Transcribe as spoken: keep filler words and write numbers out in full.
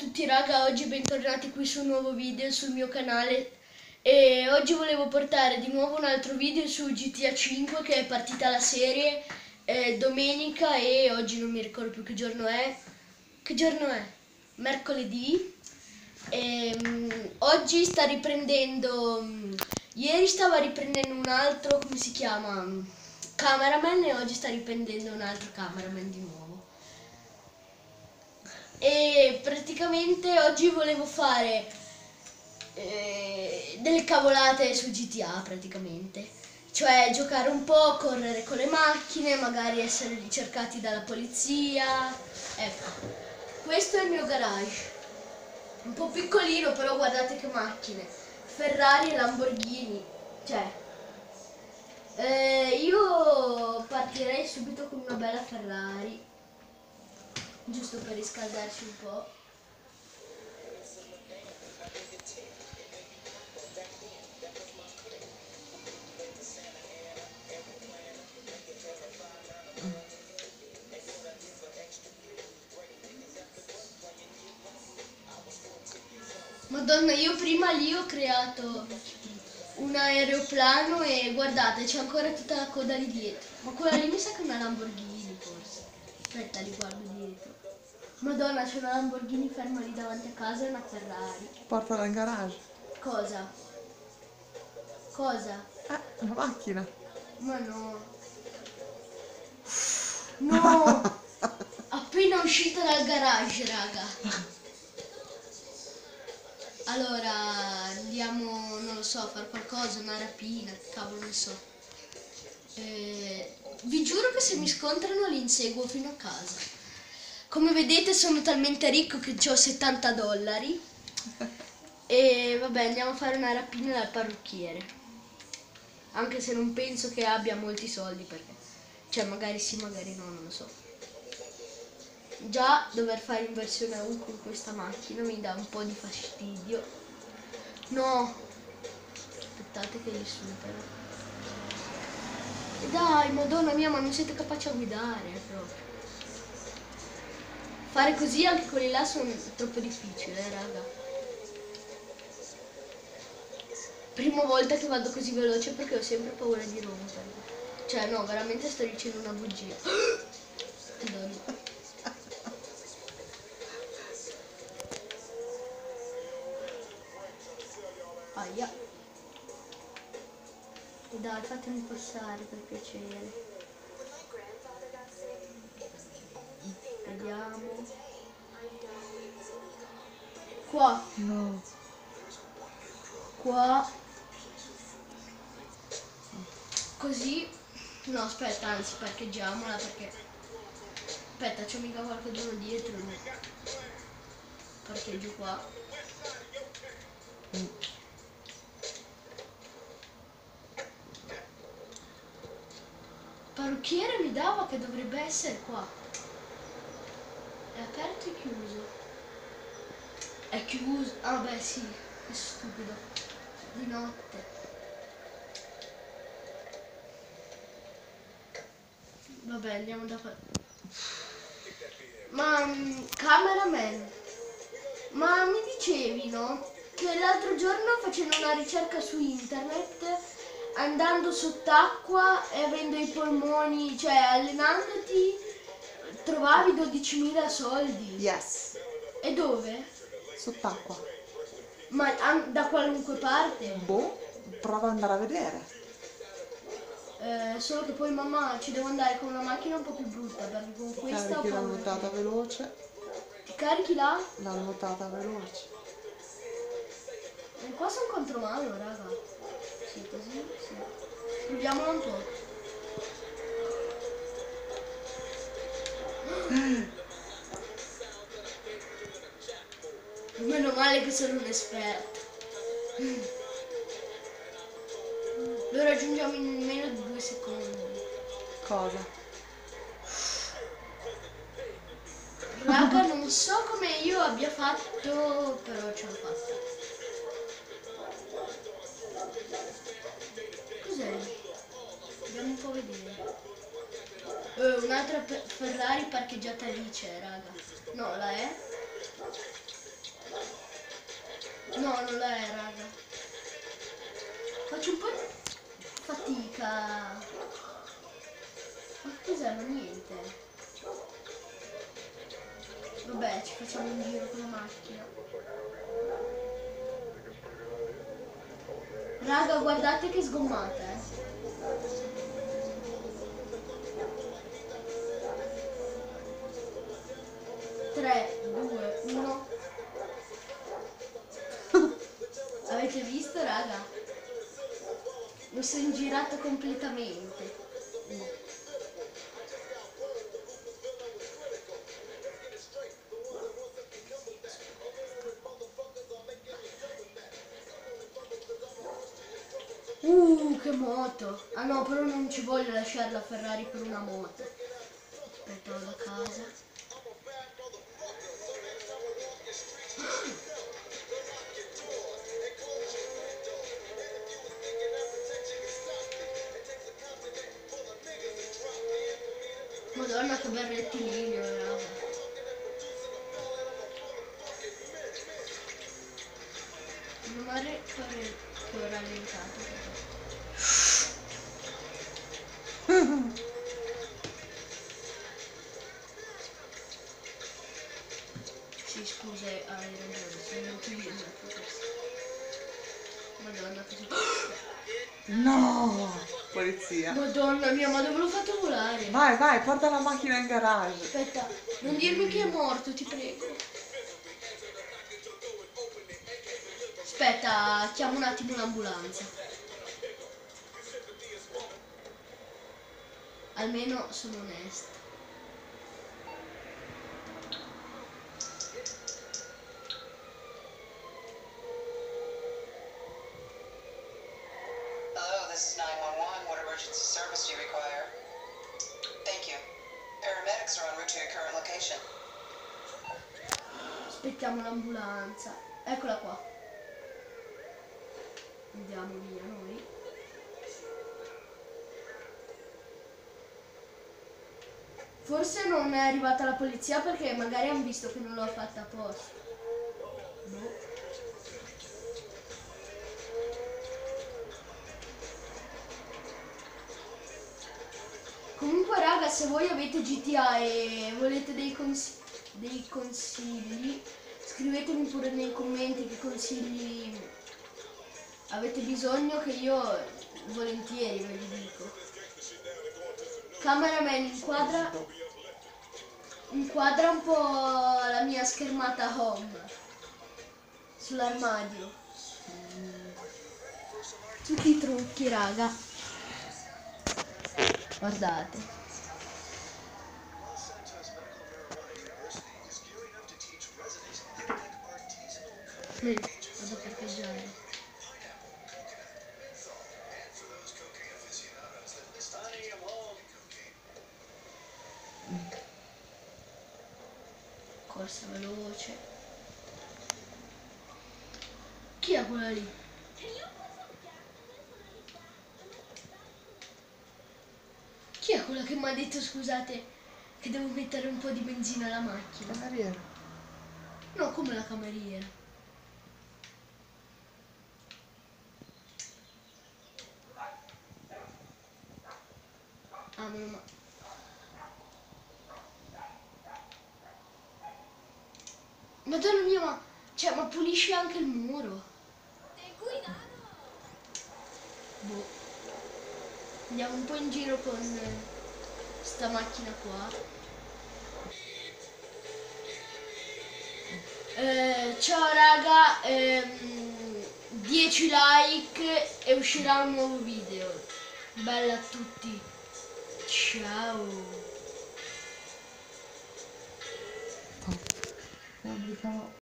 tutti raga, oggi bentornati qui su un nuovo video sul mio canale e oggi volevo portare di nuovo un altro video su G T A cinque che è partita la serie eh, domenica e oggi non mi ricordo più che giorno è. Che giorno è? Mercoledì. E, um, oggi sta riprendendo, um, ieri stava riprendendo un altro, come si chiama? Cameraman, e oggi sta riprendendo un altro cameraman di nuovo. E praticamente oggi volevo fare eh, delle cavolate su G T A praticamente, cioè giocare un po', correre con le macchine, magari essere ricercati dalla polizia. Ecco, questo è il mio garage, un po' piccolino, però guardate che macchine, Ferrari e Lamborghini, cioè eh, io partirei subito con una bella Ferrari, giusto per riscaldarci un po'. Madonna, io prima lì ho creato un aeroplano e guardate, c'è ancora tutta la coda lì dietro. Ma quella lì mi sa che è una Lamborghini forse. Aspetta, li guardo dietro. Madonna, c'è una Lamborghini ferma lì davanti a casa e una Ferrari. Portala in garage. Cosa? Cosa? Eh, una macchina. Ma no. No! Appena uscita dal garage, raga. Allora, andiamo, non lo so, a fare qualcosa, una rapina, che cavolo ne so. Eh, vi giuro che se mi scontrano li inseguo fino a casa. Come vedete sono talmente ricco che ho settanta dollari. E vabbè, andiamo a fare una rapina dal parrucchiere. Anche se non penso che abbia molti soldi, perché, cioè magari sì, magari no, non lo so. Già dover fare inversione a U con questa macchina mi dà un po' di fastidio. No, aspettate che li supero. E dai, madonna mia, ma non siete capaci a guidare proprio. Fare così anche quelli là sono troppo difficile, eh, raga. Prima volta che vado così veloce perché ho sempre paura di rompermi. Cioè no, veramente sto dicendo una bugia. Madonna. Aia. E dai, fatemi passare per piacere. Vediamo. Qua. No. Qua. Così. No, aspetta, anzi, parcheggiamola perché... Aspetta, c'è mica qualcuno dietro. No. Parcheggio qua. Mm. Parrucchiere mi dava che dovrebbe essere qua. È aperto e chiuso. È chiuso. Ah beh sì, che stupido. Di notte. Vabbè, andiamo da qua. Ma um, cameraman, ma mi dicevi, no? Che l'altro giorno facendo una ricerca su internet, andando sott'acqua e avendo i polmoni, cioè allenandoti, trovavi dodicimila soldi. Yes. E dove? Sott'acqua. Ma da qualunque parte? Boh, prova ad andare a vedere. Eh, solo che poi mamma ci devo andare con una macchina un po' più brutta, perché con questa Carichi ho la paura. nuotata veloce. Ti carichi là? La nuotata veloce. E qua sono contromano, raga. Sì, così, sì. Proviamolo un po'. Meno male che sono un esperto. Lo raggiungiamo in meno di due secondi. Cosa? Raga, non so come io abbia fatto, però ce l'ho fatta. Cos'è? Andiamo un po' a vedere. Eh, un'altra Ferrari parcheggiata lì c'è, raga. No, la è? No, non la è, raga. Faccio un po' di fatica. Ma cos'è? Ma niente. Vabbè, ci facciamo un giro con la macchina. Raga, guardate che sgommata, eh. tre, due, uno. Avete visto, raga? Mi sono ingirato completamente. Uh, che moto! Ah no, però non ci voglio lasciare la Ferrari per una moto. Aspetta, vado a casa. Madonna, che bel rettilineo, raga. Non male fare che ho rallentato. Sì, scusa, hai ragione, sono utilizzato questo. Madonna, così. No! Polizia. Madonna mia, ma dove l'ho fatto volare? Vai, vai, porta la macchina in garage. Aspetta, non dirmi che è morto, ti prego. Aspetta, chiamo un attimo l'ambulanza. Almeno sono onesta. Hello, this is nine one one. What emergency service do you require? Thank you. Paramedics are en route to your current location. Aspettiamo l'ambulanza. Eccola qua. Andiamo via noi. Forse non è arrivata la polizia perché magari hanno visto che non l'ho fatta apposta. Boh. Comunque raga, se voi avete G T A e volete dei, cons dei consigli, scrivetemi pure nei commenti che consigli avete bisogno, che io volentieri ve li dico. Cameraman, inquadra, inquadra un po' la mia schermata home sull'armadio. Tutti i trucchi, raga. Guardate. Vedi, vado a parcheggiare. Corsa veloce. Chi è quella lì? Chi è quella che mi ha detto, scusate, che devo mettere un po' di benzina alla macchina? Cameriere. No, come la cameriera. Ah, meno male. Madonna mia, ma, cioè, ma pulisce anche il muro. Boh. Andiamo un po' in giro con eh, sta macchina qua. Eh, ciao raga, ehm, dieci like e uscirà un nuovo video. Bella a tutti. Ciao. Pubblico